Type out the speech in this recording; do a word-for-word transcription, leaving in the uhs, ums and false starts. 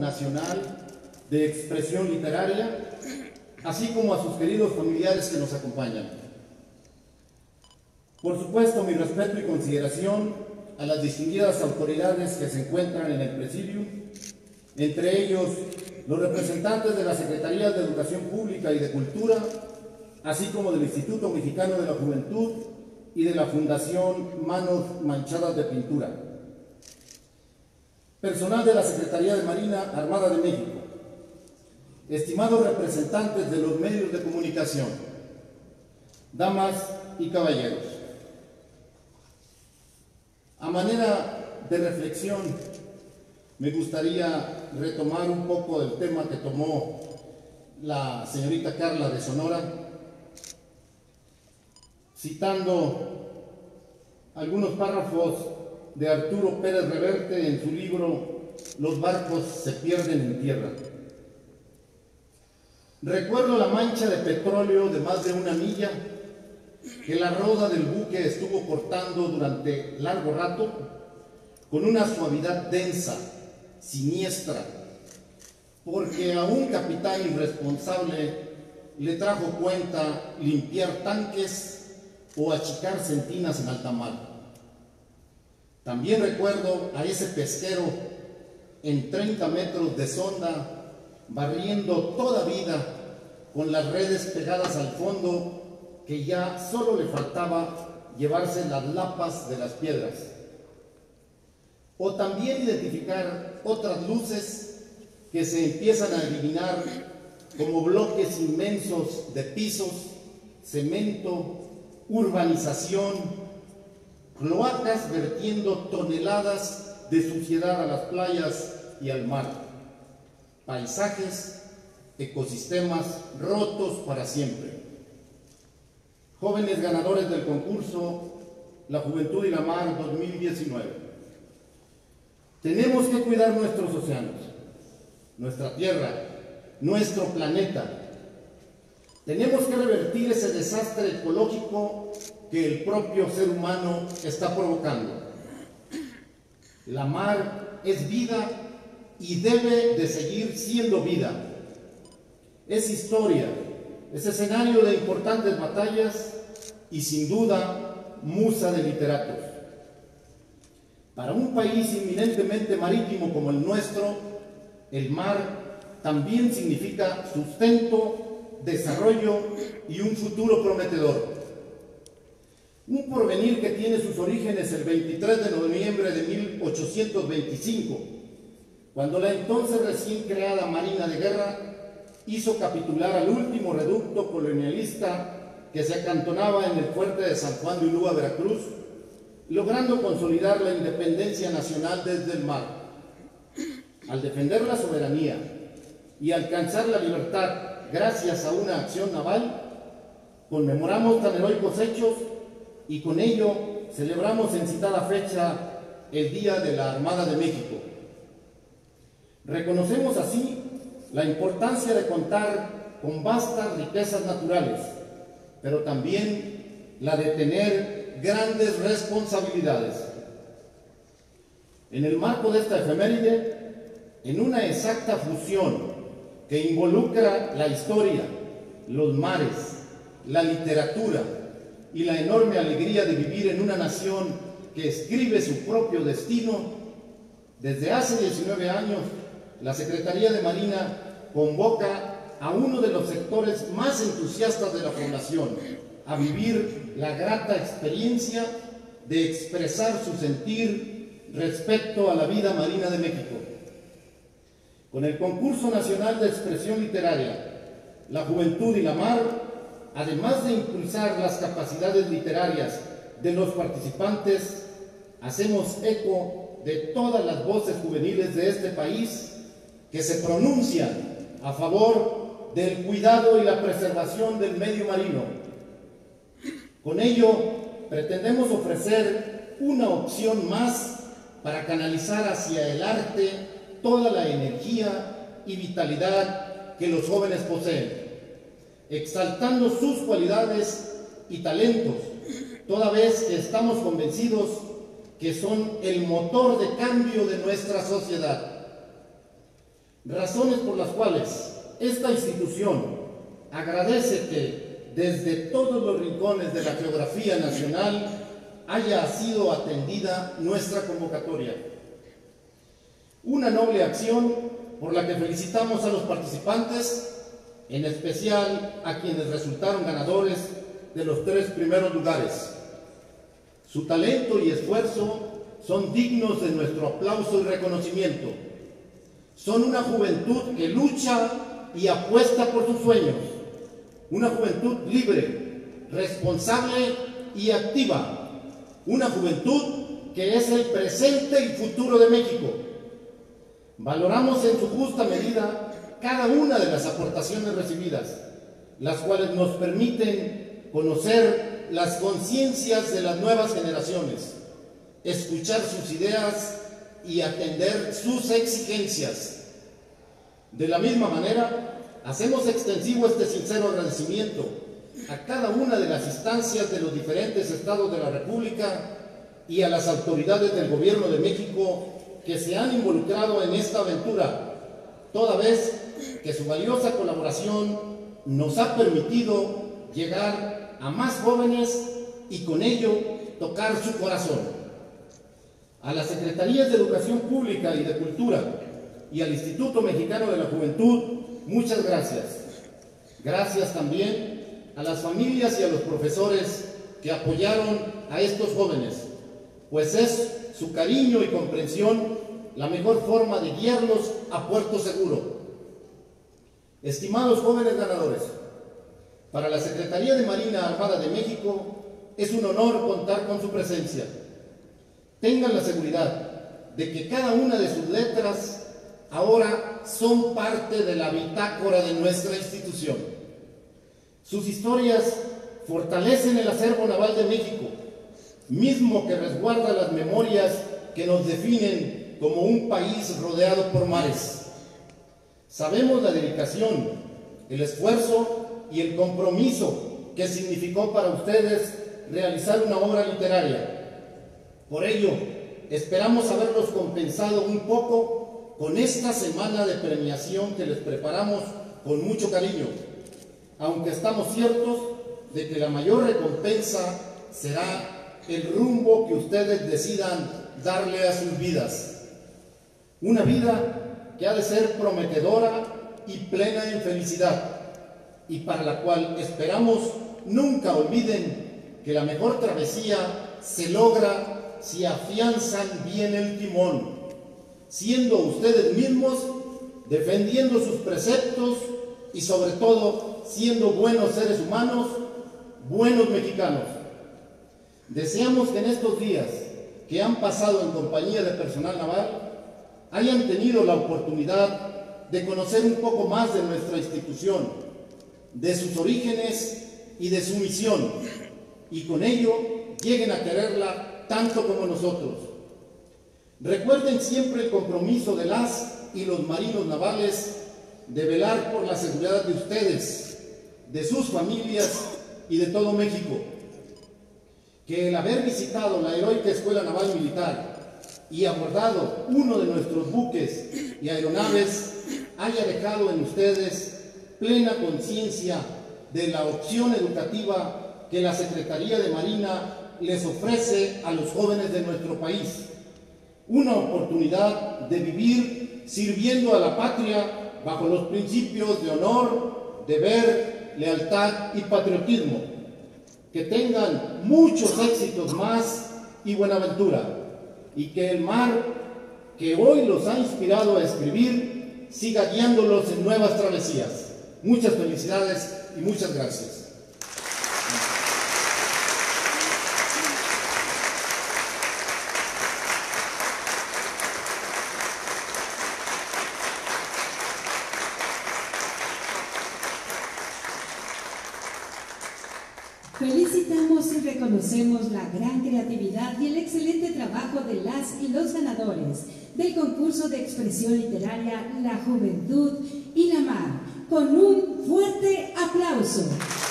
Nacional de Expresión Literaria, así como a sus queridos familiares que nos acompañan. Por supuesto, mi respeto y consideración a las distinguidas autoridades que se encuentran en el presidio, entre ellos los representantes de la Secretaría de Educación Pública y de Cultura, así como del Instituto Mexicano de la Juventud y de la Fundación Manos Manchadas de Pintura. Personal de la Secretaría de Marina Armada de México, estimados representantes de los medios de comunicación, damas y caballeros. A manera de reflexión, me gustaría retomar un poco el tema que tomó la señorita Carla de Sonora, citando algunos párrafos de Arturo Pérez Reverte en su libro Los barcos se pierden en tierra. Recuerdo la mancha de petróleo de más de una milla que la roda del buque estuvo cortando durante largo rato con una suavidad densa, siniestra, porque a un capitán irresponsable le trajo cuenta limpiar tanques o achicar sentinas en alta mar. También recuerdo a ese pesquero en treinta metros de sonda, barriendo toda vida con las redes pegadas al fondo, que ya solo le faltaba llevarse las lapas de las piedras. O también identificar otras luces que se empiezan a adivinar como bloques inmensos de pisos, cemento, urbanización, cloacas vertiendo toneladas de suciedad a las playas y al mar, paisajes, ecosistemas rotos para siempre. Jóvenes ganadores del concurso La Juventud y la Mar dos mil diecinueve. Tenemos que cuidar nuestros océanos, nuestra tierra, nuestro planeta. Tenemos que revertir ese desastre ecológico que el propio ser humano está provocando. La mar es vida y debe de seguir siendo vida. Es historia, es escenario de importantes batallas y sin duda musa de literatos. Para un país inminentemente marítimo como el nuestro, el mar también significa sustento, desarrollo y un futuro prometedor. Un porvenir que tiene sus orígenes el veintitrés de noviembre de mil ochocientos veinticinco, cuando la entonces recién creada Marina de Guerra hizo capitular al último reducto colonialista que se acantonaba en el fuerte de San Juan de Ulúa, Veracruz, logrando consolidar la independencia nacional desde el mar. Al defender la soberanía y alcanzar la libertad gracias a una acción naval, conmemoramos tan heroicos hechos y con ello celebramos en citada fecha el Día de la Armada de México. Reconocemos así la importancia de contar con vastas riquezas naturales, pero también la de tener grandes responsabilidades. En el marco de esta efeméride, en una exacta fusión que involucra la historia, los mares, la literatura y la enorme alegría de vivir en una nación que escribe su propio destino, desde hace diecinueve años, la Secretaría de Marina convoca a uno de los sectores más entusiastas de la población a vivir la grata experiencia de expresar su sentir respecto a la vida marina de México. Con el Concurso Nacional de Expresión Literaria, La Juventud y la Mar, además de impulsar las capacidades literarias de los participantes, hacemos eco de todas las voces juveniles de este país que se pronuncian a favor del cuidado y la preservación del medio marino. Con ello, pretendemos ofrecer una opción más para canalizar hacia el arte toda la energía y vitalidad que los jóvenes poseen, exaltando sus cualidades y talentos, toda vez que estamos convencidos que son el motor de cambio de nuestra sociedad. Razones por las cuales esta institución agradece que desde todos los rincones de la geografía nacional haya sido atendida nuestra convocatoria. Una noble acción por la que felicitamos a los participantes, en especial a quienes resultaron ganadores de los tres primeros lugares. Su talento y esfuerzo son dignos de nuestro aplauso y reconocimiento. Son una juventud que lucha y apuesta por sus sueños, una juventud libre, responsable y activa, una juventud que es el presente y futuro de México. Valoramos en su justa medida cada una de las aportaciones recibidas, las cuales nos permiten conocer las conciencias de las nuevas generaciones, escuchar sus ideas y atender sus exigencias. De la misma manera, hacemos extensivo este sincero agradecimiento a cada una de las instancias de los diferentes estados de la República y a las autoridades del Gobierno de México que se han involucrado en esta aventura, toda vez que su valiosa colaboración nos ha permitido llegar a más jóvenes y con ello tocar su corazón. A las Secretarías de Educación Pública y de Cultura y al Instituto Mexicano de la Juventud, muchas gracias. Gracias también a las familias y a los profesores que apoyaron a estos jóvenes, pues es su cariño y comprensión la mejor forma de guiarlos a puerto seguro. Estimados jóvenes ganadores, para la Secretaría de Marina Armada de México es un honor contar con su presencia. Tengan la seguridad de que cada una de sus letras ahora son parte de la bitácora de nuestra institución. Sus historias fortalecen el acervo naval de México, mismo que resguarda las memorias que nos definen como un país rodeado por mares. Sabemos la dedicación, el esfuerzo y el compromiso que significó para ustedes realizar una obra literaria. Por ello, esperamos haberlos compensado un poco con esta semana de premiación que les preparamos con mucho cariño, aunque estamos ciertos de que la mayor recompensa será el rumbo que ustedes decidan darle a sus vidas. Una vida que ha de ser prometedora y plena en felicidad, y para la cual esperamos nunca olviden que la mejor travesía se logra si afianzan bien el timón, siendo ustedes mismos, defendiendo sus preceptos y sobre todo siendo buenos seres humanos, buenos mexicanos. Deseamos que en estos días que han pasado en compañía de personal naval hayan tenido la oportunidad de conocer un poco más de nuestra institución, de sus orígenes y de su misión, y con ello lleguen a quererla tanto como nosotros. Recuerden siempre el compromiso de las y los marinos navales de velar por la seguridad de ustedes, de sus familias y de todo México. Que el haber visitado la heroica Escuela Naval Militar y abordado uno de nuestros buques y aeronaves haya dejado en ustedes plena conciencia de la opción educativa que la Secretaría de Marina les ofrece a los jóvenes de nuestro país. Una oportunidad de vivir sirviendo a la patria bajo los principios de honor, deber, lealtad y patriotismo. Que tengan muchos éxitos más y buenaventura, y que el mar que hoy los ha inspirado a escribir siga guiándolos en nuevas travesías. Muchas felicidades y muchas gracias. Felicitamos y reconocemos la gran creatividad y el excelente trabajo de las y los ganadores del concurso de expresión literaria La Juventud y la Mar, con un fuerte aplauso.